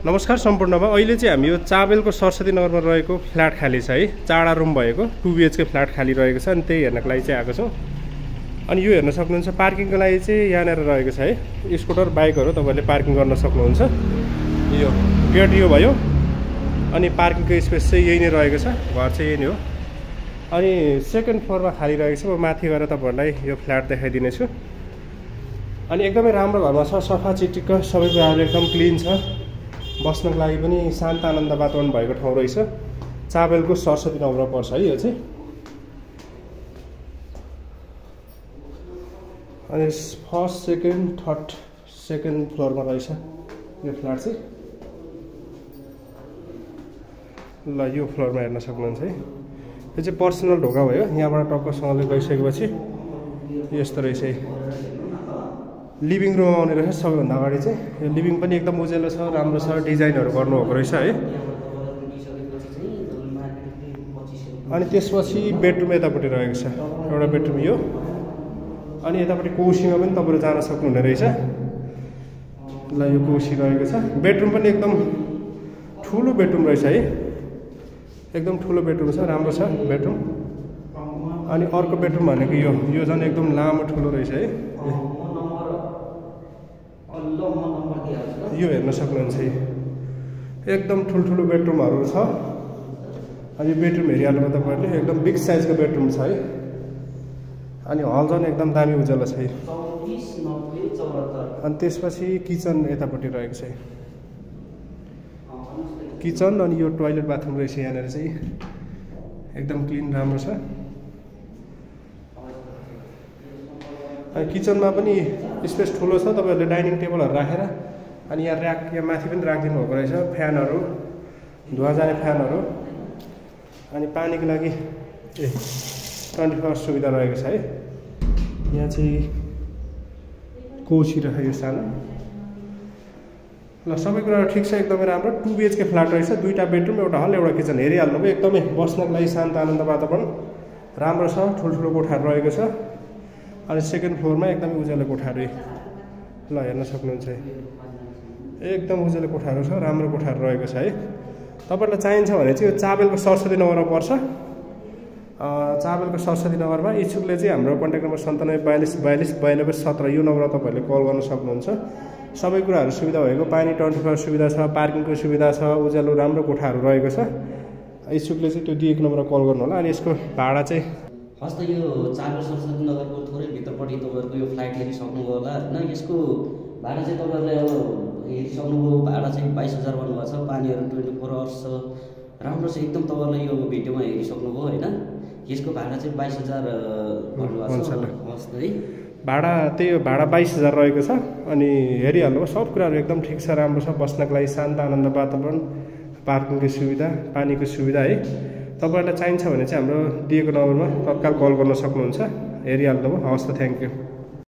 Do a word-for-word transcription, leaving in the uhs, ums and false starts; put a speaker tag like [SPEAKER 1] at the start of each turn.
[SPEAKER 1] नमस्कार सम्पूर्णमा अहिले चाहिँ हामी यो चाबेलको सरस्वती नगरमा रहेको फ्ल्याट खाली छ है। चारवटा रुम भएको टु बिएचके फ्ल्याट खाली रहेको छ अनि त्यही हेर्नको लागि चाहिँ आएको छौँ। अनि यो हेर्न सक्नुहुन्छ पार्किङको लागि चाहिँ यहाँनिर रहेको छ है। स्कुटर बाइकहरू तपाईँहरूले पार्किङ गर्न सक्नुहुन्छ। यो गेट यो भयो अनि पार्किङको स्पेस चाहिँ यही नै रहेको छ। घर चाहिँ यही नै हो। अनि सेकेन्ड फ्लोरमा खाली रहेको छ। म माथि गएर तपाईँहरूलाई यो फ्ल्याट देखाइदिनेछु। अनि एकदमै राम्रो घरमा छ, सफा चिटिक्क, सबै कुराहरू एकदम क्लिन छ। बस्नको लागि पनि शान्त आनन्द वातावरण भएको ठाउँ रहेछ। चाबेलको सरस्वती नगरमा पर्छ है यो चाहिँ। अनि फर्स्ट सेकेन्ड थर्ड सेकेन्ड फ्लोरमा रहेछ यो फ्ल्याट चाहिँ। ल यो फ्लोरमा हेर्न सक्नुहुन्छ है। यो चाहिँ पर्सनल ढोका भयो। यहाँबाट टक्कसँगले गइसकेपछि यस्तो रहेछ है। लिभिङ रुममा आउने रहेछ सबैभन्दा अगाडि चाहिँ। यो लिभिङ पनि एकदम उज्यालो छ, राम्रो छ, डिजाइनहरू गर्नुभएको रहेछ है। अनि त्यसपछि बेडरुम यतापट्टि रहेको छ, एउटा बेडरुम यो। अनि यतापट्टि कोसीमा पनि तपाईँहरू जान सक्नुहुने रहेछ। ल यो कोसी रहेको छ। बेडरुम पनि एकदम ठुलो बेडरुम रहेछ है। एकदम ठुलो बेडरुम छ, राम्रो छ बेडरुम। अनि अर्को बेडरुम भनेको यो यो झन् एकदम लामो ठुलो रहेछ है। यो हेर्न सक्नुहुन्छ है। एकदम ठुल्ठुलो बेडरुमहरू छ। अनि बेडरुम हेरिहाल्नु तपाईँहरूले एकदम बिग साइजको बेडरुम छ है। अनि हल झन् एकदम दामी उज्यालो छ है। अनि त्यसपछि किचन यतापट्टि रहेको छ है। किचन अनि यो टोयलेट बाथरुम रहेछ यहाँनिर चाहिँ। एकदम क्लिन राम्रो छ। अनि किचनमा पनि स्पेस ठुलो छ। तपाईँहरूले डाइनिङ टेबलहरू राखेर अनि यहाँ ऱ्याक यहाँ माथि पनि राखिदिनु भएको रहेछ। फ्यानहरू, धुवा जाने फ्यानहरू। अनि पानीको लागि ए ट्वेन्टी फोर आवर्स सुविधा रहेको छ है। यहाँ चाहिँ कोसी राखेको सानो। ल सबै कुराहरू ठिक छ, एकदमै राम्रो। टु बिएचके फ्ल्याट रहेछ। दुईवटा बेडरुम, एउटा हल, एउटा किचन हेरिहाल्नुभयो। एकदमै बस्नको लागि शान्त आनन्द वातावरण राम्रो छ। ठुल्ठुलो कोठाहरू रहेको छ। अनि सेकेन्ड फ्लोरमा एकदमै उज्यालो कोठाहरू। ल हेर्न सक्नुहुन्छ है। एकदम उज्यालो कोठाहरू छ, राम्रो कोठाहरू रहेको छ है। तपाईँहरूलाई चाहिन्छ भने चाहिँ यो चाबेलको सरस्वती नगरमा पर्छ। चाबेलको सरस्वती नगरमा इच्छुकले चाहिँ हाम्रो कन्ट्याक्ट नम्बर सन्तानब्बे बयालिस बयालिस बयानब्बे सत्र यो नम्बरमा तपाईँहरूले कल गर्न सक्नुहुन्छ। सबै कुराहरू सुविधा भएको, पानी ट्वेन्टी फोर सुविधा छ, पार्किङको सुविधा छ, उज्यालो राम्रो कोठाहरू रहेको छ। इच्छुकले चाहिँ त्यो दिएको नम्बरमा कल गर्नु होला। अनि यसको भाडा चाहिँ
[SPEAKER 2] हस् त यो चाबेल सरस्वती नगरको थोरै भित्रपट्टि तपाईँहरूको यो फ्लाइट हेरिसक्नुभयो होला होइन। यसको भाडा चाहिँ तपाईँहरूले अब हेरिसक्नुभयो। भाडा चाहिँ बाइस हजार भन्नुभएको छ। पानीहरू ट्वेन्टी फोर आवर्स छ, राम्रो छ एकदम। तपाईँहरूले यो भिडियोमा हेरिसक्नुभयो होइन। यसको भाडा चाहिँ बाइस हजार भन्नुभएको छ। हस् त है।
[SPEAKER 1] भाडा त्यही हो, भाडा बाइस हजार रहेको छ। अनि हेरिहाल्नु सब कुराहरू एकदम ठिक छ, राम्रो छ। बस्नको लागि शान्त आनन्द वातावरण, पार्किङको सुविधा, पानीको सुविधा है। तपाईँहरूलाई चाहिन्छ भने चाहिँ हाम्रो दिएको नम्बरमा तत्काल कल गर्न सक्नुहुन्छ। हेरिहाल्नु भयो। हवस् त, थ्याङ्क यू।